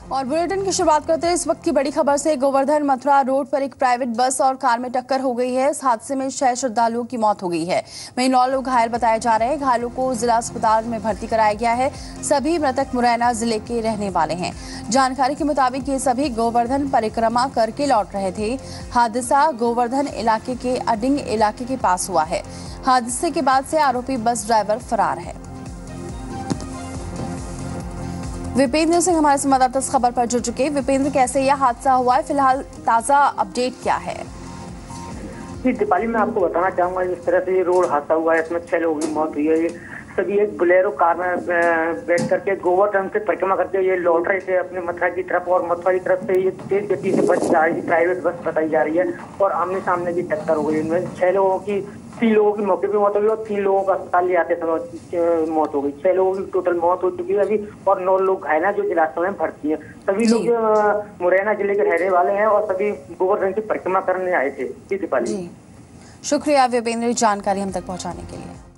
और बुलेटिन की शुरुआत करते हैं इस वक्त की बड़ी खबर से। गोवर्धन मथुरा रोड पर एक प्राइवेट बस और कार में टक्कर हो गई है। इस हादसे में 6 श्रद्धालुओं की मौत हो गई है। वहीं 9 लोग घायल बताए जा रहे हैं। घायलों को जिला अस्पताल में भर्ती कराया गया है। सभी मृतक मुरैना जिले के रहने वाले हैं। जानकारी के मुताबिक ये सभी गोवर्धन परिक्रमा करके लौट रहे थे। हादसा गोवर्धन इलाके के अडिंग इलाके के पास हुआ है। हादसे के बाद से आरोपी बस ड्राइवर फरार है। विपेंद्र सिंह हमारे संवाददाता इस खबर पर जुड़ चुके। विपेंद्र, कैसे यह हादसा हुआ है, फिलहाल ताजा अपडेट क्या है? जी दीपाली, मैं आपको बताना चाहूंगा जिस तरह से ये रोड हादसा हुआ है इसमें 6 लोगों की मौत हुई है। ये सभी एक बोलेरो कार में बैठ करके गोवर्धन से परिक्रमा करके ये लौट रहे थे अपने मथुरा की तरफ, और मथुरा की तरफ से ये तेज गति से बस जा रही थी, प्राइवेट बस बताई जा रही है, और आमने सामने की टक्कर हो गई। इनमें 6 लोगों की 3 लोगों की मौके पर मौत हो गई और 3 लोगों का अस्पताल ले आते समय मौत हो गई। 6 लोगों की टोटल मौत हो चुकी है अभी, और 9 लोग घायल हैं जो इलाज में भर्ती हैं। सभी लोग मुरैना जिले के रहने वाले हैं और सभी गोवर्धन की परिक्रमा करने आए थे। जी दीपाली, शुक्रिया विपेंद्र जानकारी हम तक पहुंचाने के लिए।